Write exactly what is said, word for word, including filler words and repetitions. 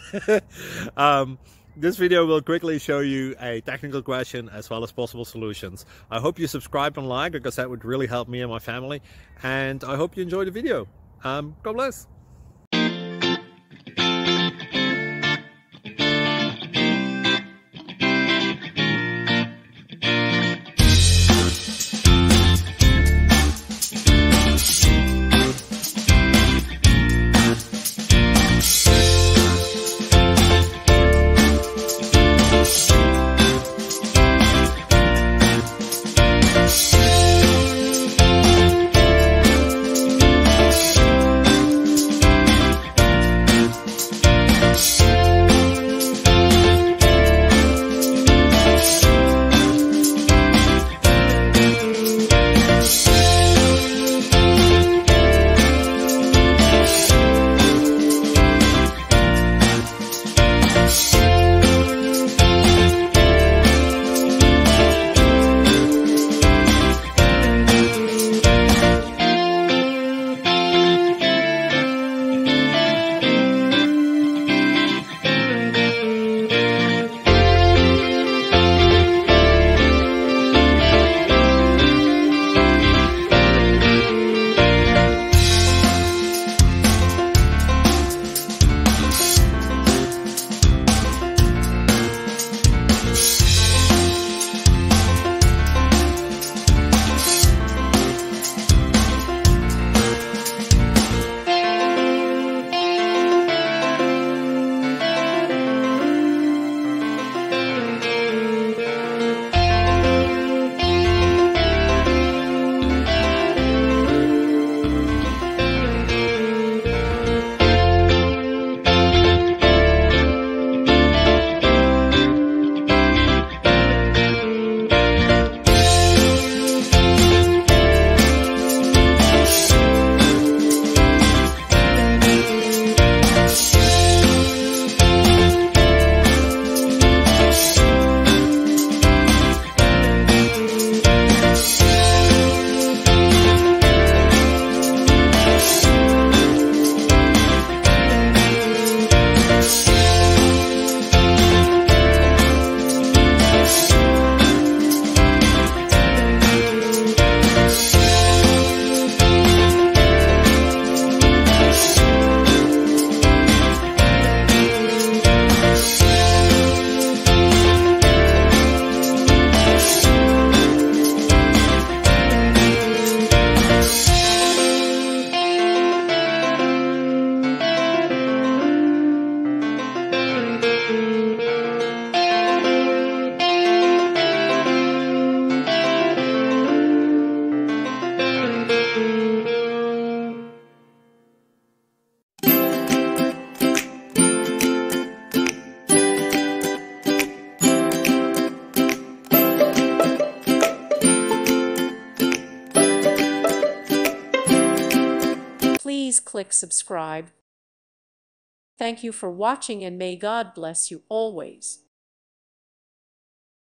um, this video will quickly show you a technical question as well as possible solutions. I hope you subscribe and like, because that would really help me and my family. And I hope you enjoy the video. Um, God bless. Please click subscribe. Thank you for watching, and may God bless you always.